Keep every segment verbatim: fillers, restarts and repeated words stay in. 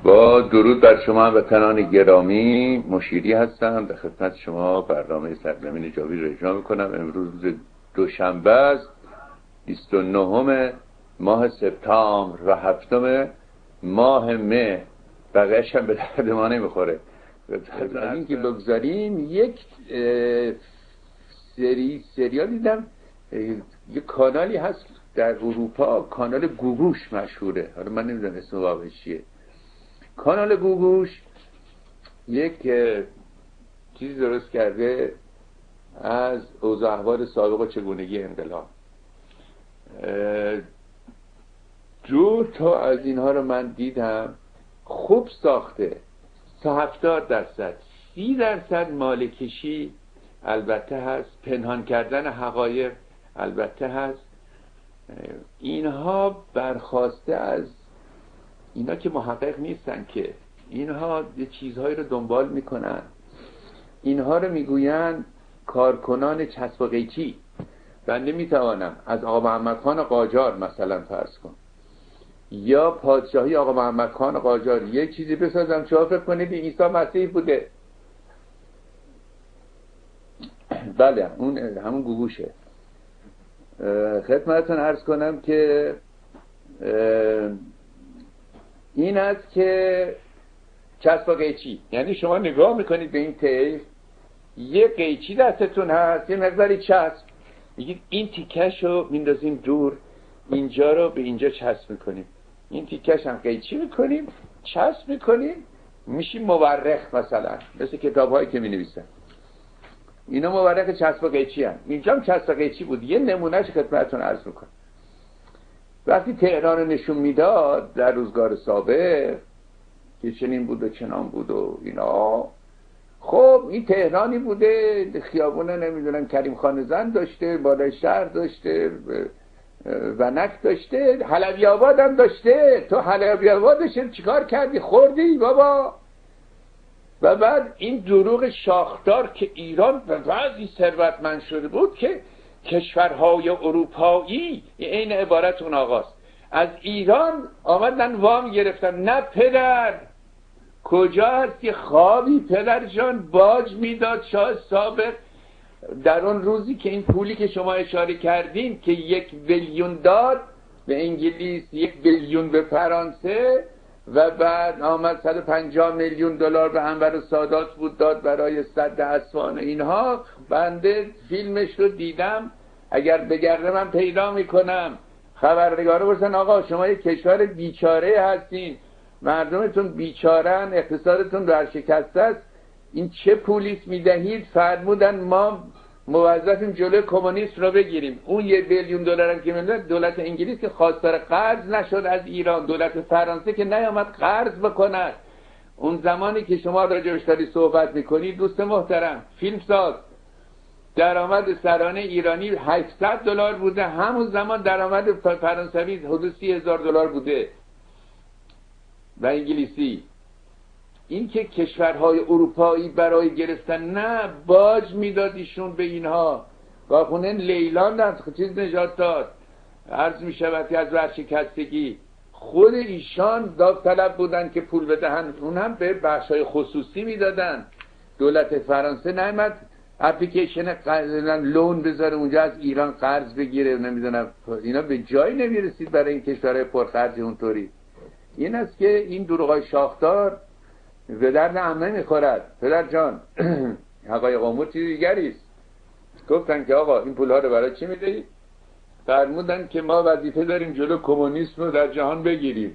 با درود بر شما وطنان گرامی، مشیری هستم. در خدمت شما برنامه سرزمین جاوید را اجرا میکنم. امروز روز دوشنبه است، بیست و نهم ماه سپتامبر و هفتم ماه مه. بقیه‌اش هم به درد ما نمیخوره. از این که بگذاریم، یک سری سریال دیدم، یک کانالی هست در اروپا، کانال گوگوش مشهوره. حالا من نمیدونم اسم واقعی چیه. کانال گوگوش یک چیزی درست کرده از اوضاع احوال سابق و چگونگی انقلاب. دو تا از اینها رو من دیدم. خوب ساخته، تا هفتاد درصد سی درصد مالکشی البته هست، پنهان کردن حقایق البته هست. اینها برخواسته از اینا که محقق نیستن، که اینها یه چیزهایی رو دنبال میکنن. اینها رو میگوین کارکنان چسب و قیچی. من نمیتوانم از آقا محمد خان قاجار مثلا فرض کن یا پادشاهی آقا محمد خان قاجار یک چیزی بسازم شما فکر کنید عیسی مسیح بوده. بله، اون همون گوگوشه. خدمتتون عرض کنم که این است که چسب و قیچی، یعنی شما نگاه میکنید به این طیف، یه قیچی دستتون هست، یه مقداری چسب، میگید این تیکش رو میندازیم دور، اینجا رو به اینجا چسب میکنیم، این تیکش هم قیچی میکنیم، چسب میکنیم، میشیم مورخ. مثلا مثل کتاب هایی که مینویسن اینا مورخ چسب و قیچی هم. اینجا هم چسب و قیچی بود. یه نمونهش خدمتتون عرض میکنم. وقتی تهران رو نشون میداد در روزگار سابق که چنین بود و چنان بود و اینا، خب این تهرانی بوده، خیابونه نمیدونم کریم خان زند داشته، بالای شهر داشته، ونک داشته، حلبی آباد هم داشته. تو حلبی آبادش چیکار کردی؟ خوردی بابا. و بعد این دروغ شاخدار که ایران به وضعی ثروتمند شده بود که کشورهای اروپایی، این عبارت اون آقاست، از ایران آمدن وام گرفتن. نه پدر، کجا هستی؟ خوابی پدر جان. باج میداد شاه سابق در اون روزی که این پولی که شما اشاره کردین که یک بیلیون داد به انگلیس، یک بیلیون به فرانسه، و بعد آمد صد و پنجاه میلیون دلار به انور سادات بود داد برای سد اسوان. اینها بنده فیلمش رو دیدم، اگر بگرده من پیدا میکنم. خبرنگارا برسن آقا شما یک کشور بیچاره هستین، مردمتون بیچارن، اقتصادتون ورشکسته است، این چه پولیس میدهید؟ فرمودن ما موظفیم جلوی کمونیست رو بگیریم. اون یه بیلیون دلار هم که میدن دولت انگلیس که خواستار قرض نشد از ایران، دولت فرانسه که نیامد قرض بکند. اون زمانی که شما راجعش داری صحبت میکنی دوست محترم، فیلمساز، درآمد سرانه ایرانی هشتصد دلار بوده، همون زمان درآمد فرانسوی حدود سی هزار دلار بوده و انگلیسی. این که کشورهای اروپایی برای گرفتن نه باج میدادیشون به اینها. واخونن لیلاند چیز نجات داد، عرض می شود که از ورشکستگی خود ایشان داوطلب بودن که پول بدهن، اون هم به بخشای خصوصی میدادن. دولت فرانسه نمیاد اپلیکیشن لون بذاره اونجا از ایران قرض بگیره، نمیدونم اینا به جایی نمیرسید برای این کشورهای پرخرج اونطوری. این است که این دروغای شاخدار به درد هم نمیخورد. پدر جان حقایق امور چیز دیگری است. گفتن که آقا این پولها رو برای چی میدهید؟ فرمودن که ما وظیفه داریم جلو کمونیسم رو در جهان بگیریم.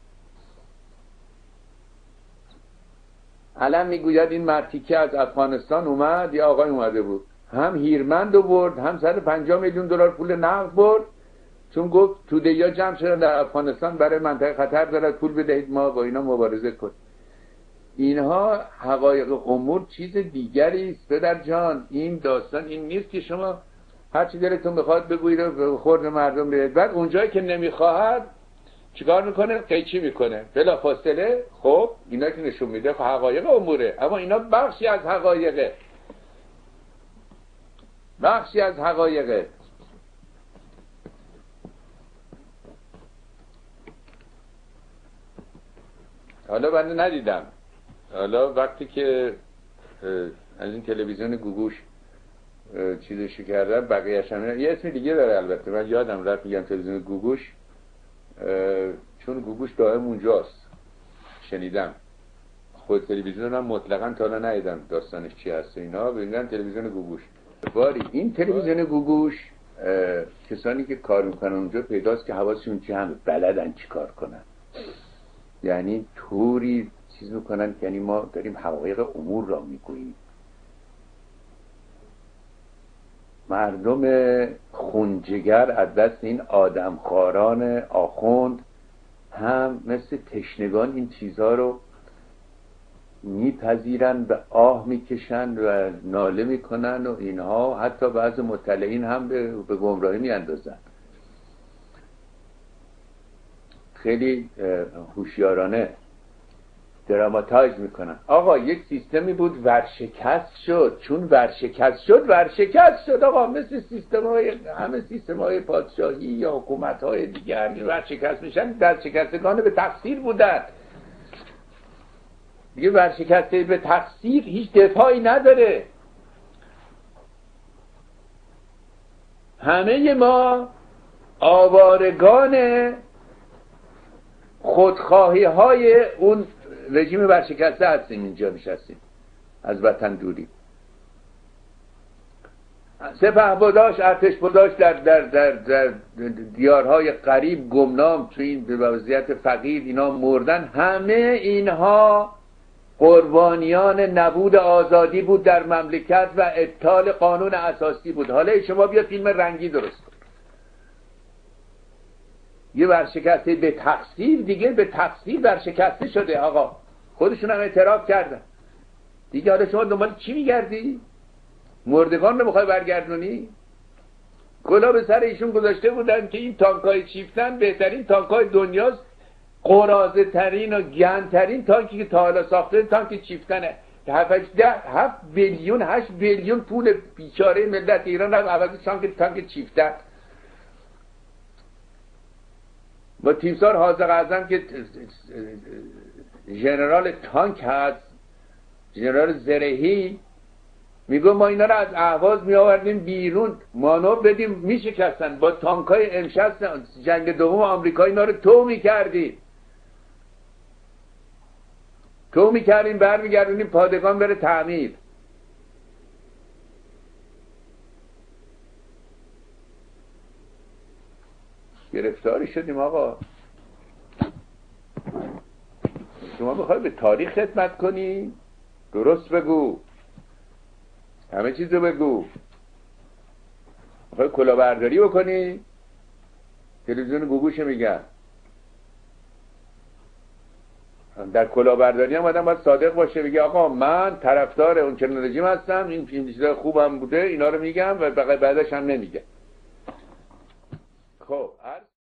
الان میگوید این مرتیکه از افغانستان اومد، یا آقای اومده بود، هم هیرمند رو برد، هم صد و پنجاه میلیون دلار پول نقد برد، چون گفت توده یا جمع شدن در افغانستان برای منطقه خطر دارد، پول بدهید ما با اینا مبارزه کنیم. اینها حقایق امور چیز دیگری است پدر جان. این داستان این نیست که شما هر چی دلتون بخواد بگویید و به خورد مردم برید، بعد اونجایی که نمیخواهد چیکار میکنه؟ قیچی میکنه بلا فاصله. خب اینا که نشون میده حقایق اموره، اما اینا بخشی از حقایقه، بخشی از حقایقه. حالا بنده ندیدم، حالا وقتی که از این تلویزیون گوگوش چیزشو کردن بقیه‌اش هم یه اسم دیگه داره البته من یادم رفت میگم تلویزیون گوگوش، چون گوگوش دائم اونجاست شنیدم، خود تلویزیون هم مطلقاً تا الان ندیدم داستانش چی هست اینا، ببینن تلویزیون گوگوش. باری این تلویزیون گوگوش کسانی که کار میکنن اونجا پیداست که حواسشون چی هم بلدن چی کار کنن، یعنی طوری چیز میکنن که یعنی ما داریم حقایق امور را میگوییم. مردم خونجگر از دست این آدمخواران آخوند هم مثل تشنگان این چیزها رو میپذیرن، به آه میکشن و ناله میکنن و اینها، حتی بعض مطلعین هم به, به گمراهی میاندازن. خیلی هوشیارانه دراماتایز میکنن. آقا یک سیستمی بود ورشکست شد، چون ورشکست شد ورشکست شد آقا، مثل سیستم های همه سیستم های پادشاهی یا حکومت های دیگر ورشکست میشن، در شکستگان به تقصیر بودن دیگه. ورشکسته به تقصیر هیچ دفاعی نداره. همه ما آوارگان خودخواهی های اون رژیم ورشکسته هستیم، اینجا نشستیم از وطن دوری. سپهبداش ارتشبداش در, در, در, در دیارهای غریب گمنام تو این به وضعیت فقیر اینا مردن، همه اینها قربانیان نبود آزادی بود در مملکت و ابطال قانون اساسی بود. حالا شما بیا فیلم رنگی درست کن، یه ورشکسته به تقصیر دیگه، به تقصیر ورشکسته شده آقا، خودشون هم اعتراف کردن دیگه. حالا شما دنبال چی میگردی؟ مردگان رو میخوای برگردونی؟ کلا به سر ایشون گذاشته بودن که این تانکای چیفتن بهترین تانکای دنیاست، قرازه ترین و گند ترین تانکی که تا حالا ساخته تانک چیفتنه. هفت بیلیون هشت بیلیون پول بیچاره ملت ایران رو عوض تانک تانک چیفتن. با تیمسار حاضق اعظم که ژنرال تانک هست، ژنرال زرهی، میگه ما اینا رو از اهواز می آوردیم بیرون مانور بدیم میشکستن، با تانکای امشب جنگ دوم آمریکا اینا رو تو میکردی تو میکردیم برمیگردونیم پادگان بره تعمیر. گرفتاری شدیم آقا. شما بخوای به تاریخ خدمت کنی درست بگو، همه چیز رو بگو. بخوای کلاهبرداری بکنی تلویزیون گوگوش میگن. در کلاهبرداری هم آدم باید صادق باشه، بگه آقا من طرفدار اون چنین رژیم هستم، این این چیزا خوبم بوده اینا رو میگم و بعدش هم نمیگم. خب